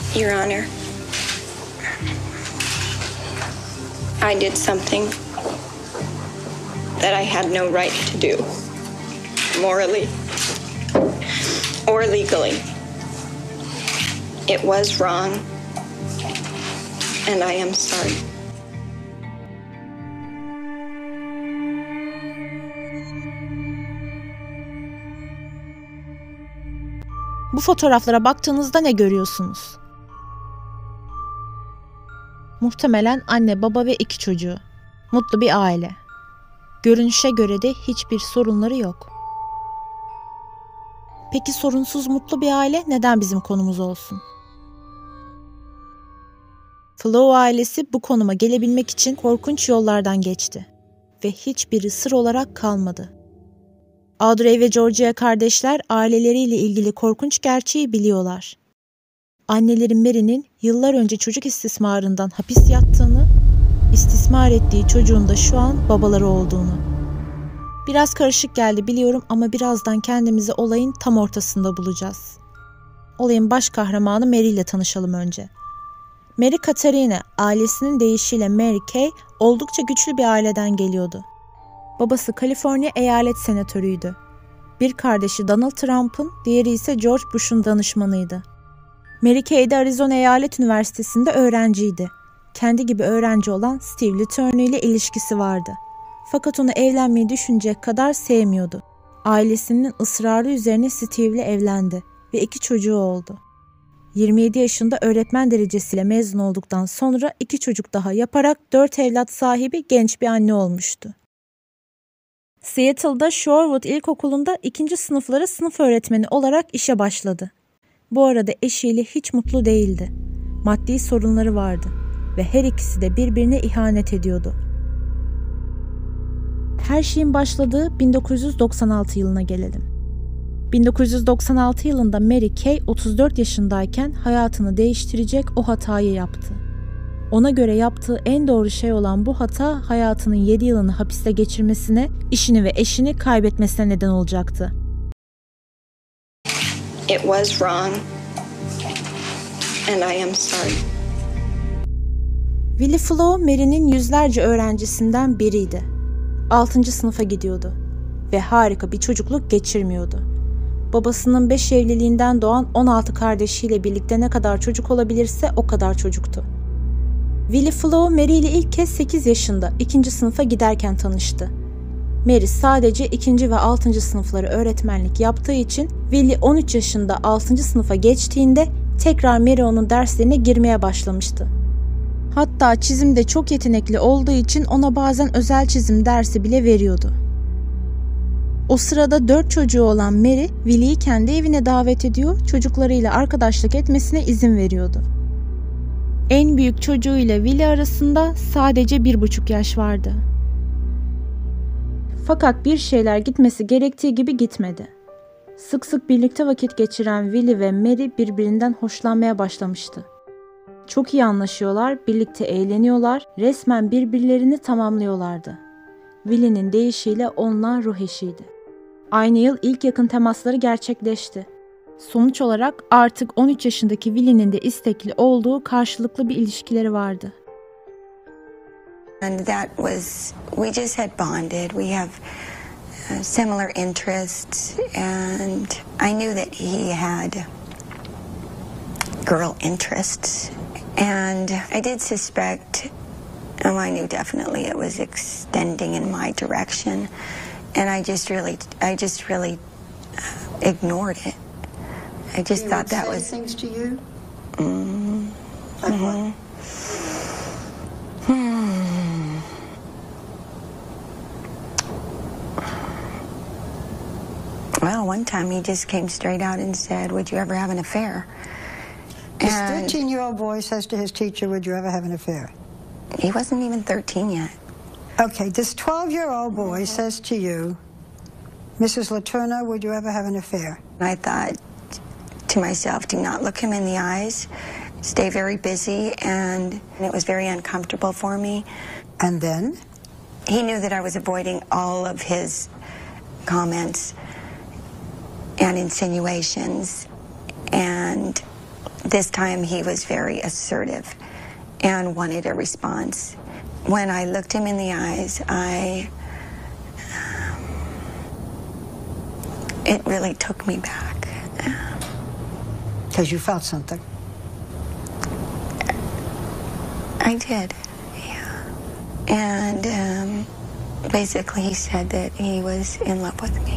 Your Honor, I did something that I had no right to do, morally or legally. It was wrong, and I am sorry. Bu fotoğraflara baktığınızda ne görüyorsunuz? Muhtemelen anne, baba ve 2 çocuğu. Mutlu bir aile. Görünüşe göre de hiçbir sorunları yok. Peki sorunsuz mutlu bir aile neden bizim konumuz olsun? Flo ailesi bu konuma gelebilmek için korkunç yollardan geçti ve hiçbiri sır olarak kalmadı. Audrey ve Georgia kardeşler aileleriyle ilgili korkunç gerçeği biliyorlar. Anneleri Mary'nin yıllar önce çocuk istismarından hapis yattığını, istismar ettiği çocuğun da şu an babaları olduğunu. Biraz karışık geldi biliyorum ama birazdan kendimizi olayın tam ortasında bulacağız. Olayın baş kahramanı Mary ile tanışalım önce. Mary Katarina, ailesinin deyişiyle Mary Kay, oldukça güçlü bir aileden geliyordu. Babası Kaliforniya eyalet senatörüydü. Bir kardeşi Donald Trump'ın, diğeri ise George Bush'un danışmanıydı. Mary Kay de Arizona Eyalet Üniversitesi'nde öğrenciydi. Kendi gibi öğrenci olan Steve Letourneau ile ilişkisi vardı. Fakat onu evlenmeyi düşünecek kadar sevmiyordu. Ailesinin ısrarı üzerine Steve ile evlendi ve 2 çocuğu oldu. 27 yaşında öğretmen derecesiyle mezun olduktan sonra 2 çocuk daha yaparak 4 evlat sahibi genç bir anne olmuştu. Seattle'da Shorewood İlkokulu'nda 2. sınıflara sınıf öğretmeni olarak işe başladı. Bu arada eşiyle hiç mutlu değildi. Maddi sorunları vardı ve her ikisi de birbirine ihanet ediyordu. Her şeyin başladığı 1996 yılına gelelim. 1996 yılında Mary Kay 34 yaşındayken hayatını değiştirecek o hatayı yaptı. Ona göre yaptığı en doğru şey olan bu hata hayatının 7 yılını hapiste geçirmesine, işini ve eşini kaybetmesine neden olacaktı. It was wrong, and I am sorry. Willie Flo, Mary'nin yüzlerce öğrencisinden biriydi. 6. sınıfa gidiyordu ve harika bir çocukluk geçirmiyordu. Babasının 5 evliliğinden doğan 16 kardeşiyle birlikte ne kadar çocuk olabilirse o kadar çocuktu. Willie Flo, Mary ile ilk kez 8 yaşında 2. sınıfa giderken tanıştı. Mary sadece 2. ve 6. sınıfları öğretmenlik yaptığı için Willie 13 yaşında 6. sınıfa geçtiğinde tekrar Mary onun derslerine girmeye başlamıştı. Hatta çizimde çok yetenekli olduğu için ona bazen özel çizim dersi bile veriyordu. O sırada 4 çocuğu olan Mary, Willie'yi kendi evine davet ediyor, çocuklarıyla arkadaşlık etmesine izin veriyordu. En büyük çocuğuyla Willie arasında sadece 1,5 yaş vardı. Fakat bir şeyler gitmesi gerektiği gibi gitmedi. Sık sık birlikte vakit geçiren Willie ve Mary birbirinden hoşlanmaya başlamıştı. Çok iyi anlaşıyorlar, birlikte eğleniyorlar, resmen birbirlerini tamamlıyorlardı. Willie'nin deyişiyle onlar ruh eşiydi. Aynı yıl ilk yakın temasları gerçekleşti. Sonuç olarak artık 13 yaşındaki Willie'nin de istekli olduğu karşılıklı bir ilişkileri vardı. And that was, we just had bonded. We have similar interests, and I knew that he had girl interests, and I did suspect, I knew definitely it was extending in my direction, and I just really ignored it. I just thought that was things to you. Like what? Well, one time he just came straight out and said, "Would you ever have an affair?" This 13-year-old boy says to his teacher, "Would you ever have an affair?" He wasn't even 13 yet. Okay, this 12-year-old boy says to you, "Mrs. Letourneau, would you ever have an affair?" I thought to myself, do not look him in the eyes, stay very busy, and it was very uncomfortable for me. And then? He knew that I was avoiding all of his comments and insinuations, and this time he was very assertive and wanted a response. When I looked him in the eyes, it really took me back. Because you felt something. I did, yeah. And basically he said that he was in love with me.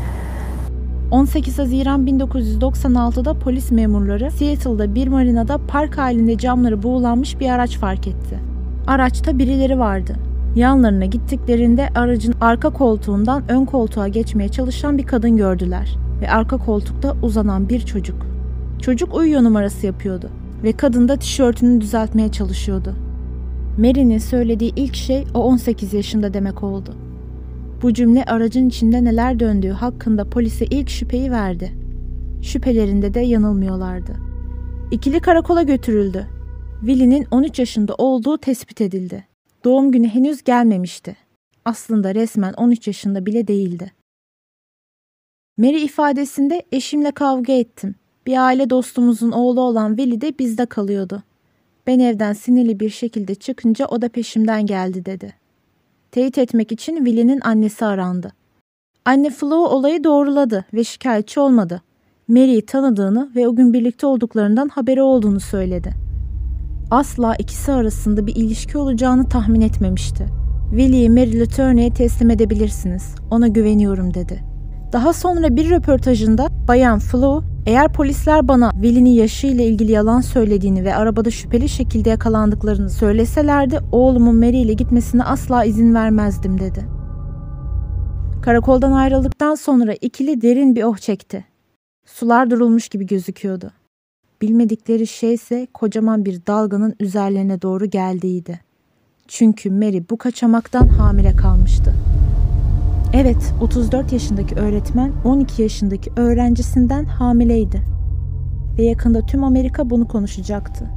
18 Haziran 1996'da polis memurları Seattle'da bir marinada park halinde camları buğulanmış bir araç fark etti. Araçta birileri vardı. Yanlarına gittiklerinde aracın arka koltuğundan ön koltuğa geçmeye çalışan bir kadın gördüler ve arka koltukta uzanan bir çocuk. Çocuk uyuyor numarası yapıyordu ve kadın da tişörtünü düzeltmeye çalışıyordu. Mary'nin söylediği ilk şey o 18 yaşında demek oldu. Bu cümle aracın içinde neler döndüğü hakkında polise ilk şüpheyi verdi. Şüphelerinde de yanılmıyorlardı. İkili karakola götürüldü. Willie'nin 13 yaşında olduğu tespit edildi. Doğum günü henüz gelmemişti. Aslında resmen 13 yaşında bile değildi. Mary ifadesinde eşimle kavga ettim. Bir aile dostumuzun oğlu olan Willie de bizde kalıyordu. Ben evden sinirli bir şekilde çıkınca o da peşimden geldi dedi. Teyit etmek için Willie'nin annesi arandı. Anne Flo olayı doğruladı ve şikayetçi olmadı. Mary'i tanıdığını ve o gün birlikte olduklarından haberi olduğunu söyledi. Asla ikisi arasında bir ilişki olacağını tahmin etmemişti. Willie'yi Mary Letourneau'ya teslim edebilirsiniz. Ona güveniyorum dedi. Daha sonra bir röportajında Bayan Flo, eğer polisler bana Willie'nin yaşıyla ilgili yalan söylediğini ve arabada şüpheli şekilde yakalandıklarını söyleselerdi oğlumun Mary ile gitmesine asla izin vermezdim dedi. Karakoldan ayrıldıktan sonra ikili derin bir oh çekti. Sular durulmuş gibi gözüküyordu. Bilmedikleri şey ise kocaman bir dalganın üzerlerine doğru geldiğiydi. Çünkü Mary bu kaçamaktan hamile kalmıştı. Evet, 34 yaşındaki öğretmen 12 yaşındaki öğrencisinden hamileydi. Ve yakında tüm Amerika bunu konuşacaktı.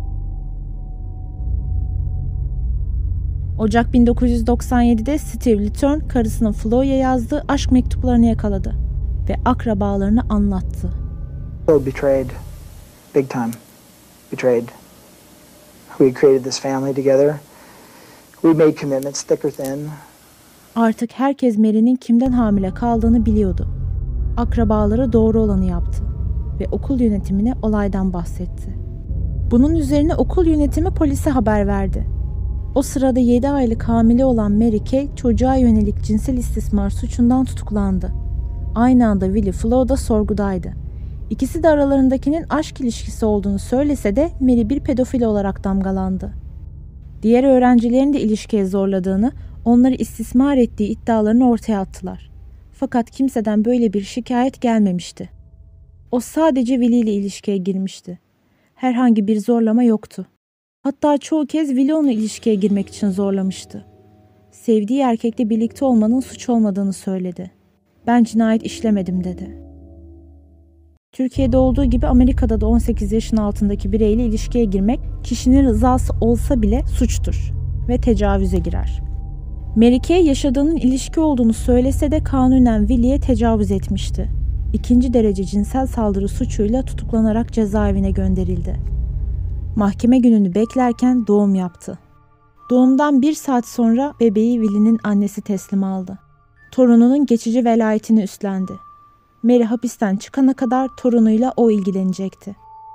Ocak 1997'de Steve Letourneau karısının Flo'ya yazdığı aşk mektuplarını yakaladı ve akrabalarını anlattı. Betrayed, big time, betrayed. We had created this family together. We made commitments, thick or thin. Artık herkes Mary'nin kimden hamile kaldığını biliyordu. Akrabaları doğru olanı yaptı ve okul yönetimine olaydan bahsetti. Bunun üzerine okul yönetimi polise haber verdi. O sırada 7 aylık hamile olan Mary Kay çocuğa yönelik cinsel istismar suçundan tutuklandı. Aynı anda Willie Flo da sorgudaydı. İkisi de aralarındakinin aşk ilişkisi olduğunu söylese de Mary bir pedofil olarak damgalandı. Diğer öğrencilerin de ilişkiye zorladığını, onları istismar ettiği iddialarını ortaya attılar. Fakat kimseden böyle bir şikayet gelmemişti. O sadece Willie ile ilişkiye girmişti. Herhangi bir zorlama yoktu. Hatta çoğu kez Willie onu ilişkiye girmek için zorlamıştı. Sevdiği erkekle birlikte olmanın suç olmadığını söyledi. Ben cinayet işlemedim dedi. Türkiye'de olduğu gibi Amerika'da da 18 yaşın altındaki bireyle ilişkiye girmek kişinin rızası olsa bile suçtur ve tecavüze girer. Mary Kay yaşadığının ilişki olduğunu söylese de kanunen Willie'ye tecavüz etmişti. 2. derece cinsel saldırı suçuyla tutuklanarak cezaevine gönderildi. Mahkeme gününü beklerken doğum yaptı. Doğumdan 1 saat sonra bebeği Willie'nin annesi teslim aldı. Torununun geçici velayetini üstlendi. Mary hapisten çıkana kadar torunuyla o ilgilenecekti.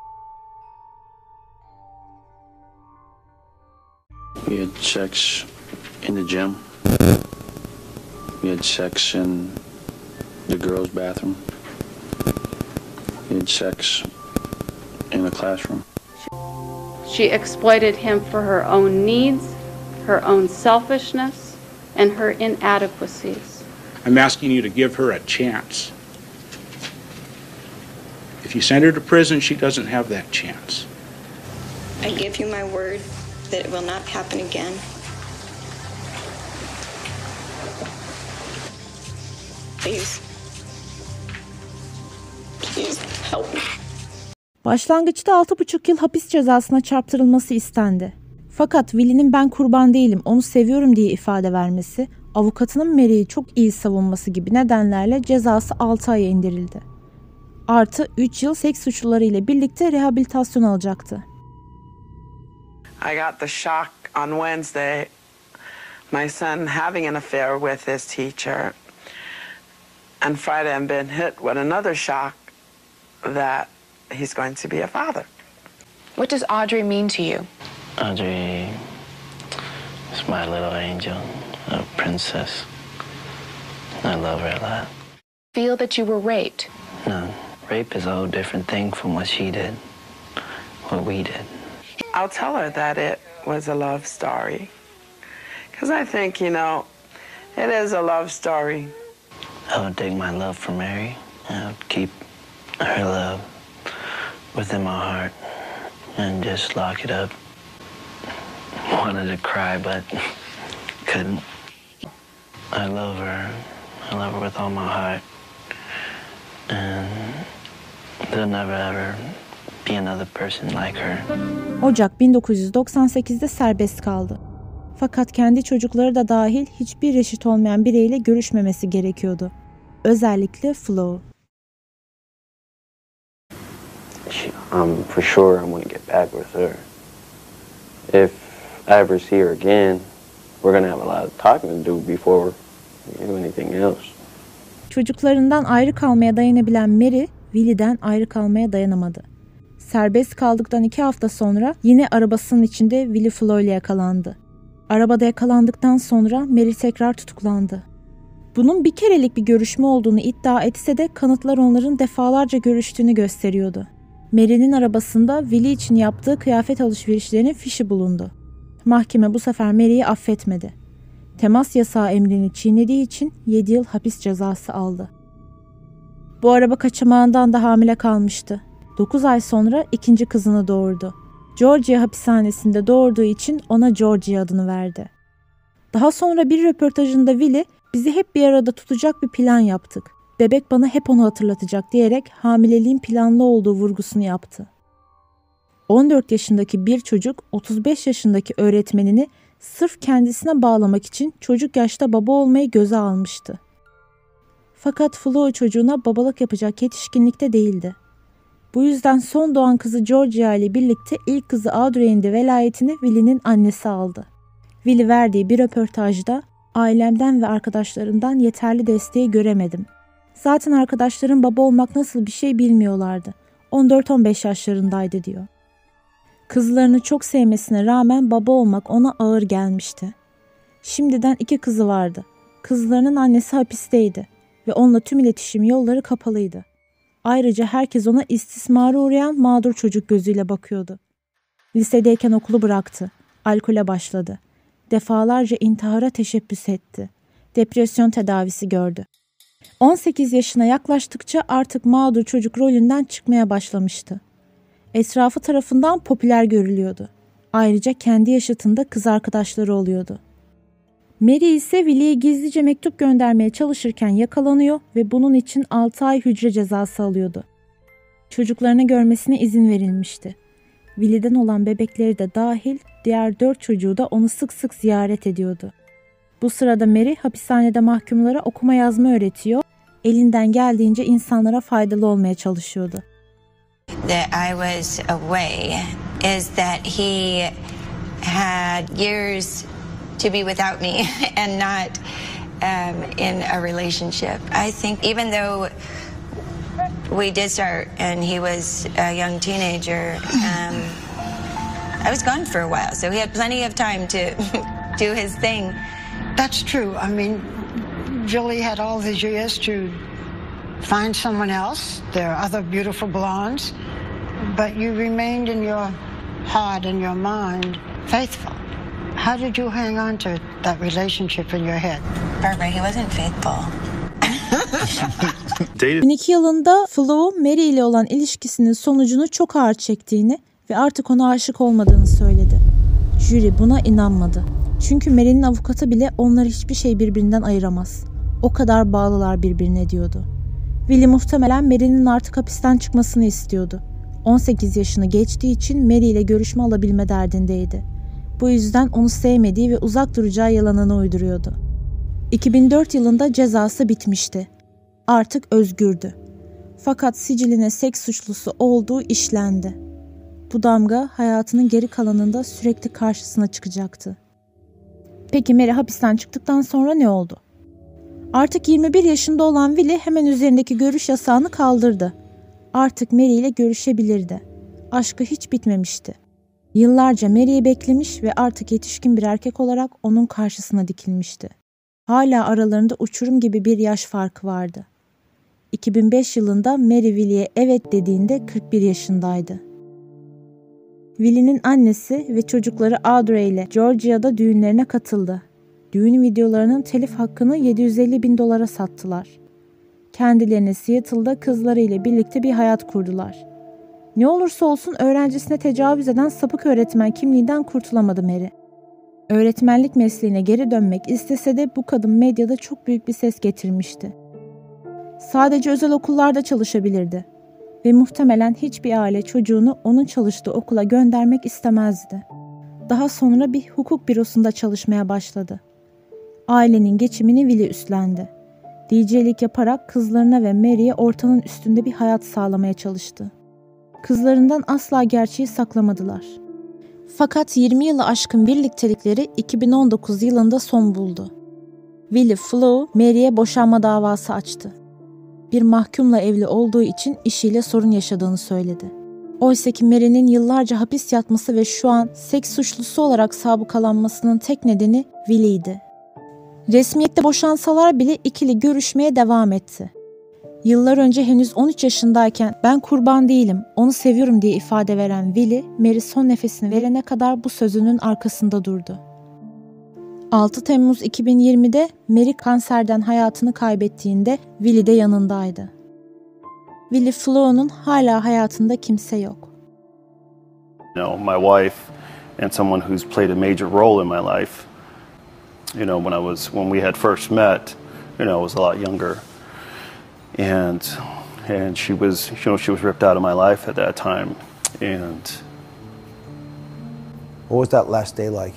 We had sex in the gym. We had sex in the girls' bathroom. We had sex in the classroom. She exploited him for her own needs, her own selfishness, and her inadequacies. I'm asking you to give her a chance. If you send her to prison, she doesn't have that chance. I give you my word that it will not happen again. Please. Please help me. Başlangıçta 6,5 yıl hapis cezasına çarptırılması istendi. Fakat Willie'nin ben kurban değilim, onu seviyorum diye ifade vermesi, avukatının Mary'i çok iyi savunması gibi nedenlerle cezası 6 aya indirildi. Artı 3 yıl seks suçluları ile birlikte rehabilitasyon alacaktı. I got the shock on Wednesday, my son having an affair with his teacher. And Friday I'm being hit with another shock that he's going to be a father. What does Audrey mean to you? Audrey is my little angel, a princess. I love her a lot. Feel that you were raped? No, rape is a whole different thing from what she did, what we did. I'll tell her that it was a love story. Because I think, you know, it is a love story. I would take my love for Mary. I would keep her love within my heart and just lock it up. Wanted to cry, but couldn't. I love her. I love her with all my heart. And there'll never ever be another person like her. Ocak 1998'de serbest kaldı. Fakat kendi çocukları da dahil hiçbir reşit olmayan bireyle görüşmemesi gerekiyordu. Özellikle Flo. For sure I'm going to get back with her. If I ever see her again, we're going to have a lot of talking to do before we do anything else. Çocuklarından ayrı kalmaya dayanabilen Mary, Willie'den ayrı kalmaya dayanamadı. Serbest kaldıktan 2 hafta sonra yine arabasının içinde Willie Flo ile yakalandı. Arabada yakalandıktan sonra Mary tekrar tutuklandı. Bunun bir kerelik bir görüşme olduğunu iddia etse de kanıtlar onların defalarca görüştüğünü gösteriyordu. Mary'nin arabasında Willie için yaptığı kıyafet alışverişlerinin fişi bulundu. Mahkeme bu sefer Mary'i affetmedi. Temas yasağı emrini çiğnediği için 7 yıl hapis cezası aldı. Bu araba kaçamağından da hamile kalmıştı. 9 ay sonra ikinci kızını doğurdu. Georgia hapishanesinde doğurduğu için ona Georgia adını verdi. Daha sonra bir röportajında Willie, "Bizi hep bir arada tutacak bir plan yaptık. Bebek bana hep onu hatırlatacak" diyerek hamileliğin planlı olduğu vurgusunu yaptı. 14 yaşındaki bir çocuk 35 yaşındaki öğretmenini sırf kendisine bağlamak için çocuk yaşta baba olmayı göze almıştı. Fakat Flo çocuğuna babalık yapacak yetişkinlikte değildi. Bu yüzden son doğan kızı Georgia ile birlikte ilk kızı Audrey'in de velayetini Willie'nin annesi aldı. Willie verdiği bir röportajda, "Ailemden ve arkadaşlarımdan yeterli desteği göremedim. Zaten arkadaşlarım baba olmak nasıl bir şey bilmiyorlardı. 14-15 yaşlarındaydı" diyor. Kızlarını çok sevmesine rağmen baba olmak ona ağır gelmişti. Şimdiden 2 kızı vardı. Kızlarının annesi hapisteydi ve onunla tüm iletişim yolları kapalıydı. Ayrıca herkes ona istismara uğrayan mağdur çocuk gözüyle bakıyordu. Lisedeyken okulu bıraktı. Alkole başladı. Defalarca intihara teşebbüs etti. Depresyon tedavisi gördü. 18 yaşına yaklaştıkça artık mağdur çocuk rolünden çıkmaya başlamıştı. Etrafı tarafından popüler görülüyordu. Ayrıca kendi yaşıtında kız arkadaşları oluyordu. Mary ise Willie'ye gizlice mektup göndermeye çalışırken yakalanıyor ve bunun için 6 ay hücre cezası alıyordu. Çocuklarını görmesine izin verilmişti. Willie'den olan bebekleri de dahil diğer 4 çocuğu da onu sık sık ziyaret ediyordu. Bu sırada Mary hapishanede mahkumlara okuma yazma öğretiyor, elinden geldiğince insanlara faydalı olmaya çalışıyordu. That I was away is that he had years to be without me and not in a relationship. I think even though we did start and he was a young teenager, I was gone for a while, so he had plenty of time to do his thing. That's true. I mean, Julie had all these years to find someone else. There are other beautiful blondes, but you remained in your heart and your mind faithful. How did you hang on to that relationship in your head? Barbara, he wasn't faithful. 2002 yılında Flo, Mary ile olan ilişkisinin sonucunu çok ağır çektiğini ve artık ona aşık olmadığını söyledi. Jüri buna inanmadı. Çünkü Mary'nin avukatı bile onları hiçbir şey birbirinden ayıramaz. O kadar bağlılar birbirine diyordu. Willie muhtemelen Mary'nin artık hapisten çıkmasını istiyordu. 18 yaşını geçtiği için Mary ile görüşme alabilme derdindeydi. Bu yüzden onu sevmediği ve uzak duracağı yalanını uyduruyordu. 2004 yılında cezası bitmişti. Artık özgürdü. Fakat siciline seks suçlusu olduğu işlendi. Bu damga hayatının geri kalanında sürekli karşısına çıkacaktı. Peki Mary hapisten çıktıktan sonra ne oldu? Artık 21 yaşında olan Willie hemen üzerindeki görüş yasağını kaldırdı. Artık Mary ile görüşebilirdi. Aşkı hiç bitmemişti. Yıllarca Mary'i beklemiş ve artık yetişkin bir erkek olarak onun karşısına dikilmişti. Hala aralarında uçurum gibi bir yaş farkı vardı. 2005 yılında Mary Willie'ye evet dediğinde 41 yaşındaydı. Willie'nin annesi ve çocukları Audrey ile Georgia'da düğünlerine katıldı. Düğün videolarının telif hakkını $750.000 sattılar. Kendilerine Seattle'da kızlarıyla birlikte bir hayat kurdular. Ne olursa olsun öğrencisine tecavüz eden sapık öğretmen kimliğinden kurtulamadı Mary. Öğretmenlik mesleğine geri dönmek istese de bu kadın medyada çok büyük bir ses getirmişti. Sadece özel okullarda çalışabilirdi ve muhtemelen hiçbir aile çocuğunu onun çalıştığı okula göndermek istemezdi. Daha sonra bir hukuk bürosunda çalışmaya başladı. Ailenin geçimini Willie üstlendi. DJ'lik yaparak kızlarına ve Mary'e ortanın üstünde bir hayat sağlamaya çalıştı. Kızlarından asla gerçeği saklamadılar. Fakat 20 yılı aşkın birliktelikleri 2019 yılında son buldu. Willie Flo, Mary'e boşanma davası açtı. Bir mahkumla evli olduğu için işiyle sorun yaşadığını söyledi. Oysa ki Mary'nin yıllarca hapis yatması ve şu an seks suçlusu olarak sabıkalanmasının tek nedeni Willie'ydi. Resmiyette boşansalar bile ikili görüşmeye devam etti. Yıllar önce henüz 13 yaşındayken ben kurban değilim, onu seviyorum diye ifade veren Willie, Mary son nefesini verene kadar bu sözünün arkasında durdu. 6 Temmuz 2020'de Mary kanserden hayatını kaybettiğinde Willie de yanındaydı. Willie Flo'nun hala hayatında kimse yok. My wife and someone who's played a major role in my life. When we had first met, I was a lot younger. And she was ripped out of my life at that time. And what was that last day like?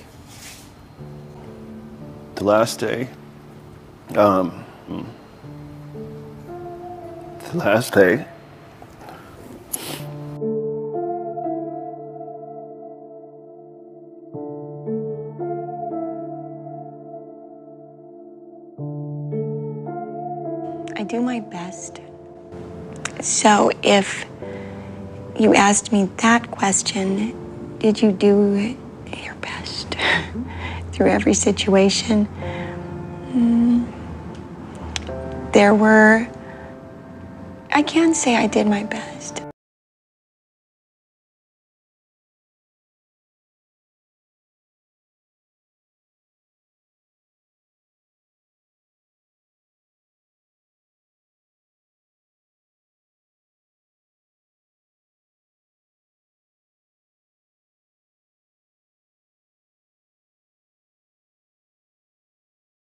The last day, I do my best. So if you asked me that question, did you do your best through every situation? I can say I did my best.